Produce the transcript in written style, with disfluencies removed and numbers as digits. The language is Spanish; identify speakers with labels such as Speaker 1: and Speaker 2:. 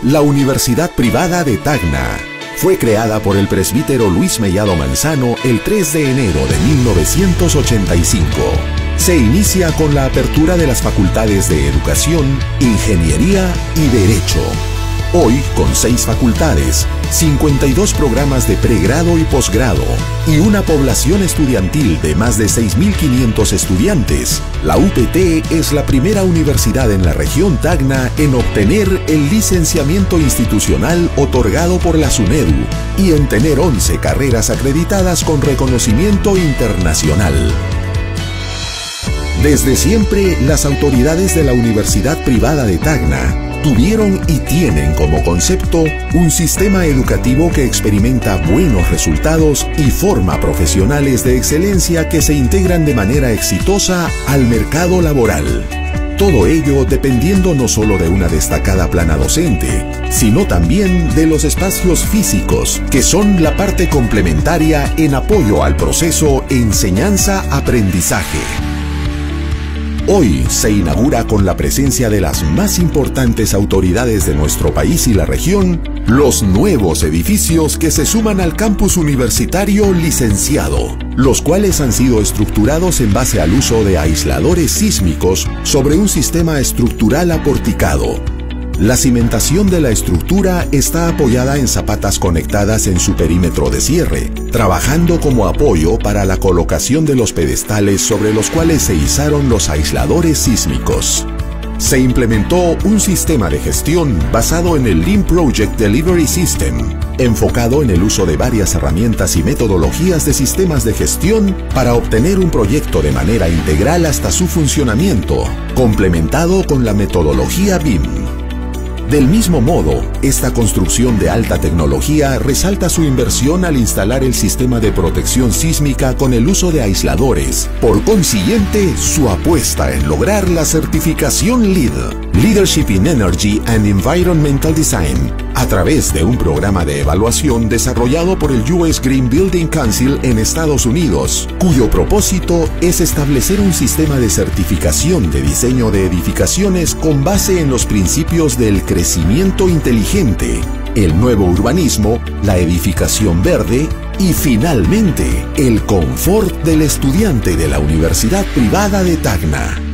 Speaker 1: La Universidad Privada de Tacna fue creada por el presbítero Luis Mellado Manzano el 3 de enero de 1985. Se inicia con la apertura de las facultades de Educación, Ingeniería y Derecho. Hoy, con 6 facultades, 52 programas de pregrado y posgrado y una población estudiantil de más de 6.500 estudiantes, la UPT es la primera universidad en la región Tacna en obtener el licenciamiento institucional otorgado por la SUNEDU y en tener 11 carreras acreditadas con reconocimiento internacional. Desde siempre, las autoridades de la Universidad Privada de Tacna tuvieron y tienen como concepto un sistema educativo que experimenta buenos resultados y forma profesionales de excelencia que se integran de manera exitosa al mercado laboral. Todo ello dependiendo no solo de una destacada plana docente, sino también de los espacios físicos, que son la parte complementaria en apoyo al proceso enseñanza-aprendizaje. Hoy se inaugura con la presencia de las más importantes autoridades de nuestro país y la región, los nuevos edificios que se suman al campus universitario licenciado, los cuales han sido estructurados en base al uso de aisladores sísmicos sobre un sistema estructural aporticado. La cimentación de la estructura está apoyada en zapatas conectadas en su perímetro de cierre, trabajando como apoyo para la colocación de los pedestales sobre los cuales se izaron los aisladores sísmicos. Se implementó un sistema de gestión basado en el Lean Project Delivery System, enfocado en el uso de varias herramientas y metodologías de sistemas de gestión para obtener un proyecto de manera integral hasta su funcionamiento, complementado con la metodología BIM. Del mismo modo, esta construcción de alta tecnología resalta su inversión al instalar el sistema de protección sísmica con el uso de aisladores. Por consiguiente, su apuesta en lograr la certificación LEED, Leadership in Energy and Environmental Design, a través de un programa de evaluación desarrollado por el US Green Building Council en Estados Unidos, cuyo propósito es establecer un sistema de certificación de diseño de edificaciones con base en los principios del crecimiento inteligente, el nuevo urbanismo, la edificación verde y finalmente el confort del estudiante de la Universidad Privada de Tacna.